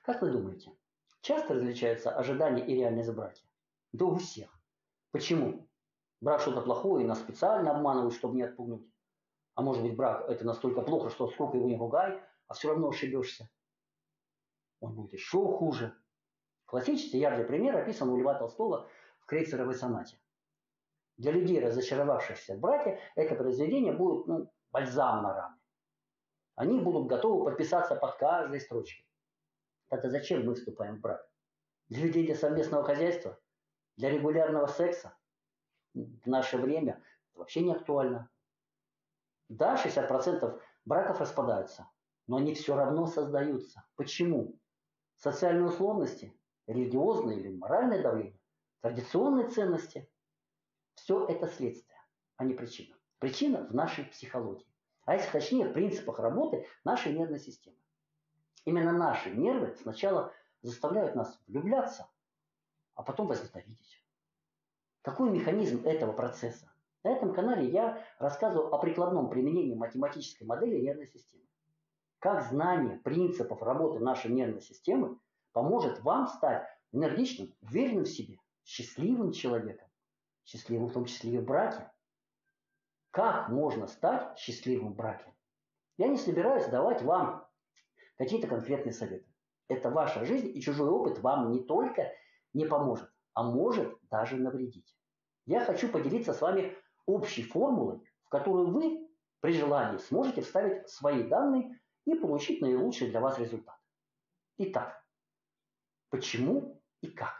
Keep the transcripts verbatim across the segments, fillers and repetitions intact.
Как вы думаете, часто различаются ожидания и реальность в браке? Да у всех. Почему? Брак что-то плохое, и нас специально обманывают, чтобы не отпугнуть. А может быть, брак это настолько плохо, что сколько его не ругай, а все равно ошибешься. Он будет еще хуже. Классический яркий пример описан у Льва Толстого в Крейцеровой сонате. Для людей, разочаровавшихся в браке, это произведение будет ну, бальзам на раны. Они будут готовы подписаться под каждой строчкой. Тогда зачем мы вступаем в брак? Для людей для совместного хозяйства? Для регулярного секса? В наше время это вообще не актуально. Да, шестьдесят процентов браков распадаются, но они все равно создаются. Почему? Социальные условности, религиозное или моральное давление, традиционные ценности. Все это следствие, а не причина. Причина в нашей психологии. А если точнее, в принципах работы нашей нервной системы. Именно наши нервы сначала заставляют нас влюбляться, а потом возненавидеть. Какой механизм этого процесса? На этом канале я рассказываю о прикладном применении математической модели нервной системы. Как знание принципов работы нашей нервной системы поможет вам стать энергичным, уверенным в себе, счастливым человеком. Счастливым в том числе и в браке. Как можно стать счастливым в браке? Я не собираюсь давать вам какие-то конкретные советы. Это ваша жизнь, и чужой опыт вам не только не поможет, а может даже навредить. Я хочу поделиться с вами общей формулой, в которую вы при желании сможете вставить свои данные и получить наилучший для вас результат. Итак, почему и как?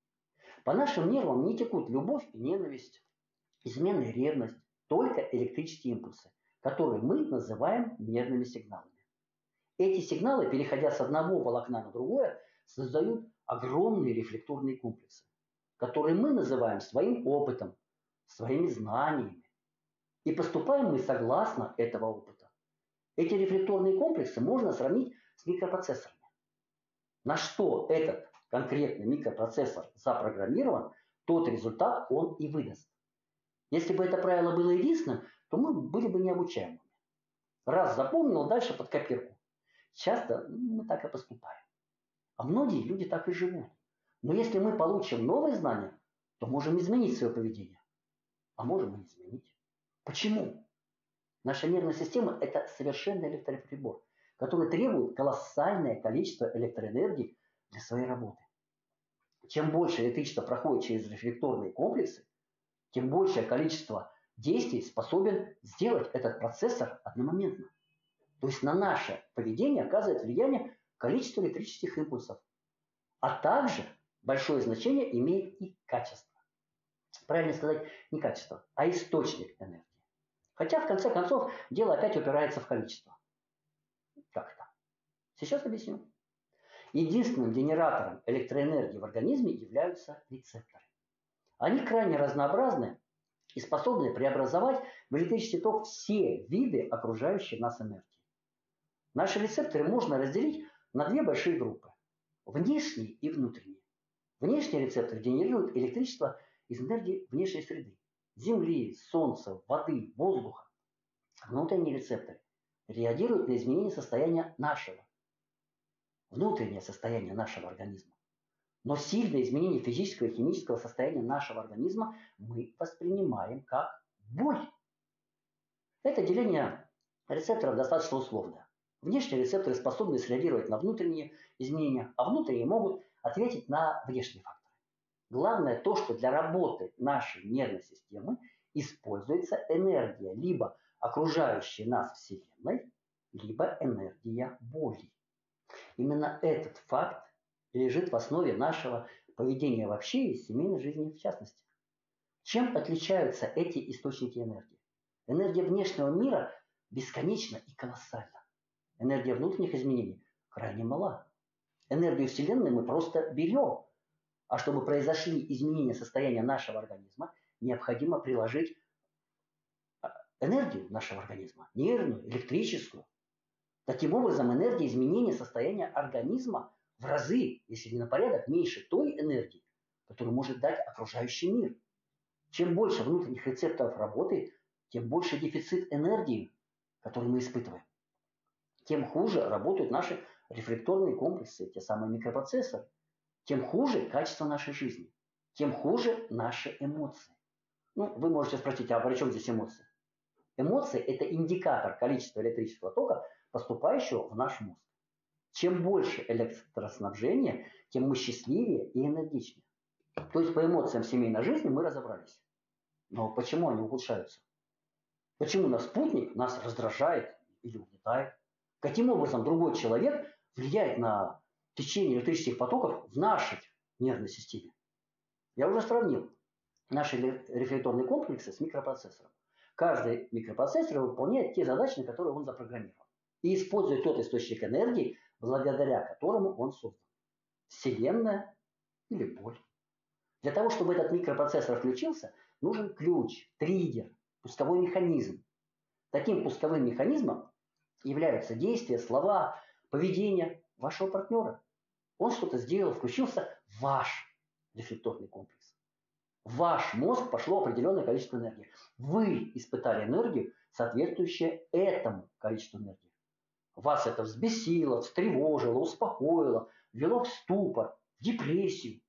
По нашим нервам не текут любовь и ненависть, измена и ревность, только электрические импульсы, которые мы называем нервными сигналами. Эти сигналы, переходя с одного волокна на другое, создают огромные рефлекторные комплексы, которые мы называем своим опытом, своими знаниями. И поступаем мы согласно этого опыта. Эти рефлекторные комплексы можно сравнить с микропроцессорами. На что этот конкретный микропроцессор запрограммирован, тот результат он и выдаст. Если бы это правило было единственным, то мы были бы необучаемыми. Раз запомнил, дальше под копирку. Часто мы так и поступаем. А многие люди так и живут. Но если мы получим новые знания, то можем изменить свое поведение. А можем и не изменить. Почему? Наша нервная система – это совершенный электроприбор, который требует колоссальное количество электроэнергии для своей работы. Чем больше электричества проходит через рефлекторные комплексы, тем большее количество действий способен сделать этот процессор одномоментно. То есть на наше поведение оказывает влияние количество электрических импульсов. А также большое значение имеет и качество. Правильно сказать, не качество, а источник энергии. Хотя, в конце концов, дело опять упирается в количество. Как это? Сейчас объясню. Единственным генератором электроэнергии в организме являются рецепторы. Они крайне разнообразны и способны преобразовать в электрический ток все виды окружающей нас энергии. Наши рецепторы можно разделить на две большие группы – внешние и внутренние. Внешние рецепторы генерируют электричество из энергии внешней среды – Земли, Солнца, воды, воздуха. Внутренние рецепторы реагируют на изменение состояния нашего, внутреннее состояние нашего организма. Но сильное изменение физического и химического состояния нашего организма мы воспринимаем как боль. Это деление рецепторов достаточно условное. Внешние рецепторы способны среагировать на внутренние изменения, а внутренние могут ответить на внешние факторы. Главное то, что для работы нашей нервной системы используется энергия либо окружающей нас Вселенной, либо энергия боли. Именно этот факт лежит в основе нашего поведения вообще и семейной жизни в частности. Чем отличаются эти источники энергии? Энергия внешнего мира бесконечна и колоссальна. Энергия внутренних изменений крайне мала. Энергию Вселенной мы просто берем. А чтобы произошли изменения состояния нашего организма, необходимо приложить энергию нашего организма, нервную, электрическую. Таким образом, энергия изменения состояния организма в разы, если не на порядок, меньше той энергии, которую может дать окружающий мир. Чем больше внутренних рецепторов работает, тем больше дефицит энергии, который мы испытываем. Тем хуже работают наши рефлекторные комплексы, те самые микропроцессоры, тем хуже качество нашей жизни, тем хуже наши эмоции. Ну, вы можете спросить, а при чем здесь эмоции? Эмоции – это индикатор количества электрического тока, поступающего в наш мозг. Чем больше электроснабжения, тем мы счастливее и энергичнее. То есть по эмоциям в семейной жизни мы разобрались. Но почему они ухудшаются? Почему наш спутник нас раздражает или угнетает? Каким образом другой человек влияет на течение электрических потоков в нашей нервной системе? Я уже сравнил наши рефлекторные комплексы с микропроцессором. Каждый микропроцессор выполняет те задачи, на которые он запрограммирован. И использует тот источник энергии, благодаря которому он создан. Вселенная или боль. Для того, чтобы этот микропроцессор включился, нужен ключ, триггер, пусковой механизм. Таким пусковым механизмом являются действия, слова, поведение вашего партнера. Он что-то сделал, включился в ваш рефлекторный комплекс. В ваш мозг пошло определенное количество энергии. Вы испытали энергию, соответствующую этому количеству энергии. Вас это взбесило, встревожило, успокоило, ввело в ступор, в депрессию.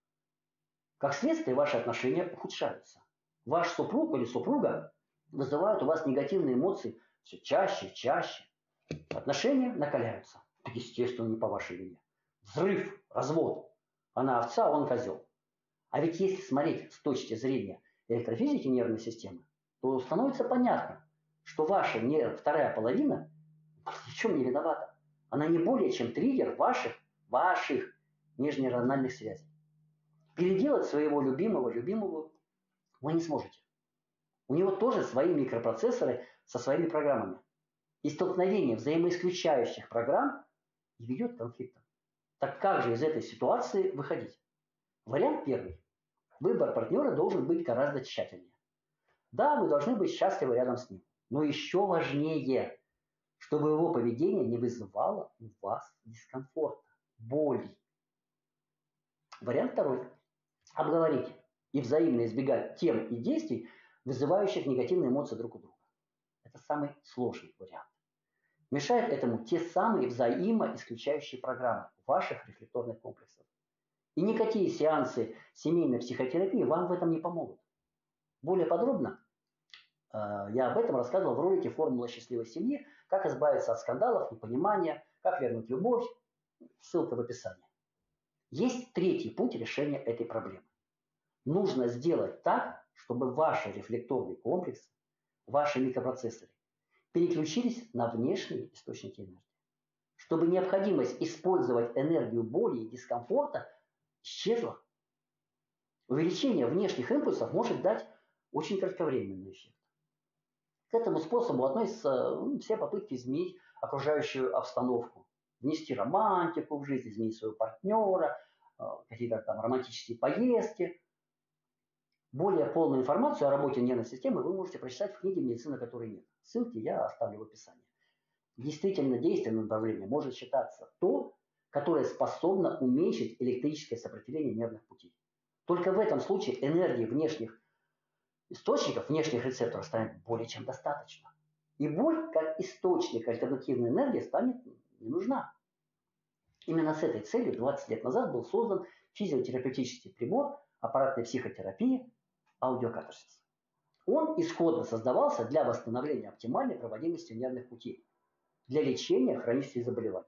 Как следствие, ваши отношения ухудшаются. Ваш супруг или супруга вызывают у вас негативные эмоции все чаще и чаще. Отношения накаляются. Естественно, не по вашей вине. Взрыв, развод. Она овца, он козел. А ведь если смотреть с точки зрения электрофизики нервной системы, то становится понятно, что ваша вторая половина ни в чем не виновата. Она не более чем триггер ваших, ваших межнейрональных связей. Переделать своего любимого, любимого вы не сможете. У него тоже свои микропроцессоры со своими программами. И столкновение взаимоисключающих программ и ведет к конфликтам. Так как же из этой ситуации выходить? Вариант первый. Выбор партнера должен быть гораздо тщательнее. Да, вы должны быть счастливы рядом с ним. Но еще важнее, чтобы его поведение не вызывало у вас дискомфорта, боли. Вариант второй. Обговорить и взаимно избегать тем и действий, вызывающих негативные эмоции друг у друга. Это самый сложный вариант. Мешают этому те самые взаимоисключающие программы ваших рефлекторных комплексов. И никакие сеансы семейной психотерапии вам в этом не помогут. Более подробно э, я об этом рассказывал в ролике «Формула счастливой семьи», как избавиться от скандалов, непонимания, как вернуть любовь. Ссылка в описании. Есть третий путь решения этой проблемы. Нужно сделать так, чтобы ваши рефлекторные комплексы, ваши микропроцессоры переключились на внешние источники энергии. Чтобы необходимость использовать энергию боли и дискомфорта исчезла. Увеличение внешних импульсов может дать очень кратковременный эффект. К этому способу относятся ну, все попытки изменить окружающую обстановку, внести романтику в жизнь, изменить своего партнера, какие-то там романтические поездки. Более полную информацию о работе нервной системы вы можете прочитать в книге «Медицина, которой нет». Ссылки я оставлю в описании. Действительно действенным направлением может считаться то, которое способно уменьшить электрическое сопротивление нервных путей. Только в этом случае энергии внешних источников, внешних рецепторов станет более чем достаточно. И боль, как источник альтернативной энергии, станет не нужна. Именно с этой целью двадцать лет назад был создан физиотерапевтический прибор аппаратной психотерапии аудиокатарсис. Он исходно создавался для восстановления оптимальной проводимости нервных путей, для лечения хронических заболеваний.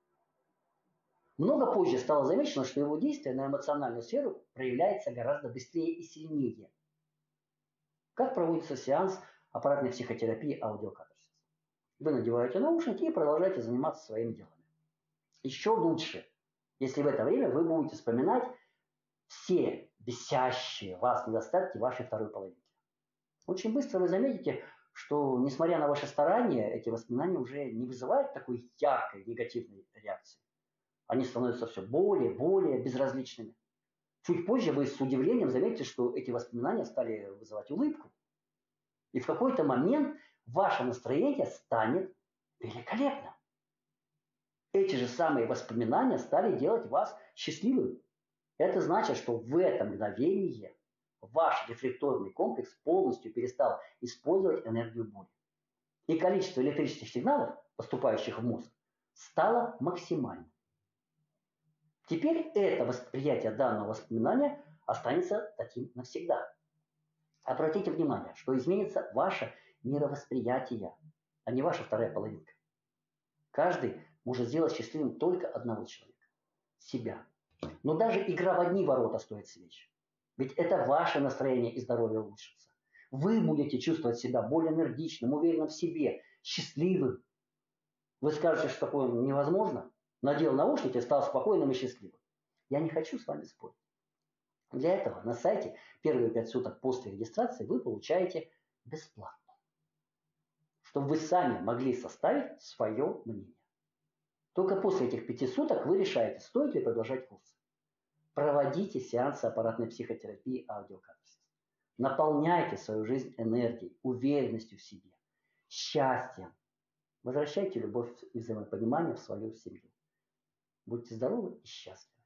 Много позже стало замечено, что его действие на эмоциональную сферу проявляется гораздо быстрее и сильнее. Как проводится сеанс аппаратной психотерапии аудиокатарсис? Вы надеваете наушники и продолжаете заниматься своими делами. Еще лучше, если в это время вы будете вспоминать все бесящие вас недостатки вашей второй половинки. Очень быстро вы заметите, что, несмотря на ваши старания, эти воспоминания уже не вызывают такой яркой негативной реакции. Они становятся все более, более безразличными. Чуть позже вы с удивлением заметите, что эти воспоминания стали вызывать улыбку. И в какой-то момент ваше настроение станет великолепным. Эти же самые воспоминания стали делать вас счастливым. Это значит, что в это мгновение ваш рефлекторный комплекс полностью перестал использовать энергию боли. И количество электрических сигналов, поступающих в мозг, стало максимальным. Теперь это восприятие данного воспоминания останется таким навсегда. Обратите внимание, что изменится ваше мировосприятие, а не ваша вторая половинка. Каждый может сделать счастливым только одного человека – себя. Но даже игра в одни ворота стоит свеч. Ведь это ваше настроение и здоровье улучшится. Вы будете чувствовать себя более энергичным, уверенным в себе, счастливым. Вы скажете, что такое невозможно? Надел наушники, стал спокойным и счастливым. Я не хочу с вами спорить. Для этого на сайте первые пять суток после регистрации вы получаете бесплатно, чтобы вы сами могли составить свое мнение. Только после этих пяти суток вы решаете, стоит ли продолжать курс. Проводите сеансы аппаратной психотерапии аудиокатарсис. Наполняйте свою жизнь энергией, уверенностью в себе, счастьем. Возвращайте любовь и взаимопонимание в свою семью. Будьте здоровы и счастливы.